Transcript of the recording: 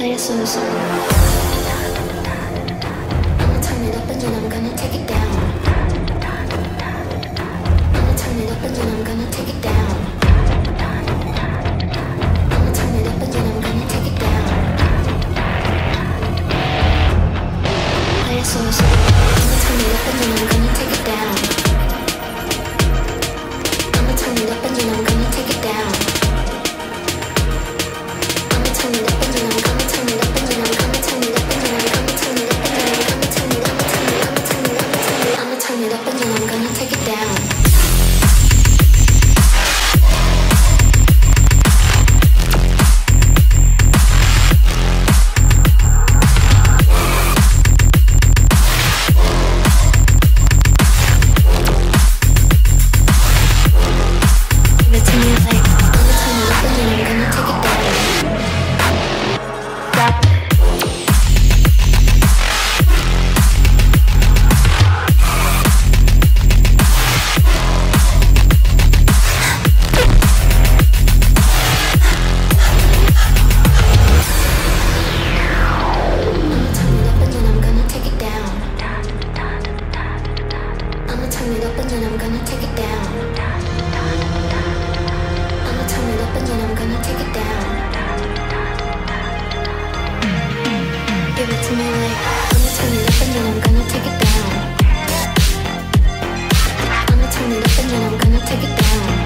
Play a slow song. I'ma turn it up and then I'm gonna take it down. I'ma turn it up and then I'm gonna take it down. I'ma turn it up and then I'm gonna take it down. Play a slow song. I'ma turn it up and then I'm gonna take it down. I'ma turn it up and then I'm gonna take it down. I'ma turn it up and then I'm gonna turn it up and then I'm gonna turn it up and then I'm gonna turn it up and then I'm gonna turn it up and then I'm gonna turn it up and then I'ma turn it up and then I'm gonna take it down. Give it to me like I'ma turn it up and then I'm gonna take it down. I'ma turn it up and then I'm gonna take it down.